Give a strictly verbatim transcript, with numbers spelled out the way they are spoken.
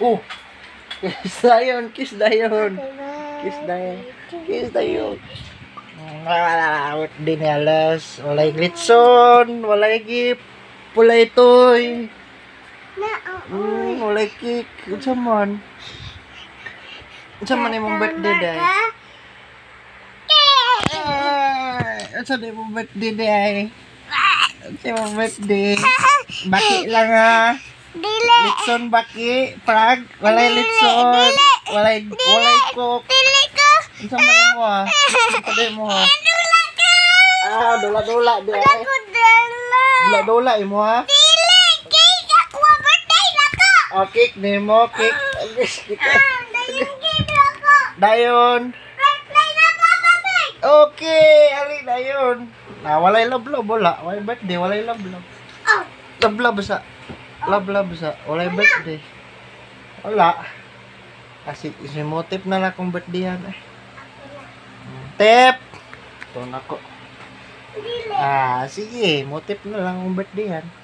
Oh. Kiss dayon, kiss dayon. Kiss dayon. Kiss dayon. Wala birthday ni alas. Walay glitson, walay gift. Pulay toy. Mm, walay cake. Unsa man? Unsa man imong birthday day? Ay, unsa na imong birthday day? Unsa imong birthday? Baki lang ha. Dili. Litson baki, prag, walay litson, walay walay cook. Dili ko. Unsa man mo ha? Unsa mo ha? Dula ka. Ah, dula-dula di Wala ay. ko dala. Dula-dula imo ha? Dili. Cake ako. Birthday na ko. Oh, cake nimo, cake. Agis kita. Ah, dayon cake ako. Dayon. Birthday na ko, babay. Okay, ali dayon. Na walay love-love wala, walay birthday, walay love-love. Oh. Love-love sa. Love-love sa, walay birthday. Wala. Kasi si motif na lang kung birthday yan eh. Tep! Ito na ko. Dili. Ah, sige, motif na lang kung birthday yan.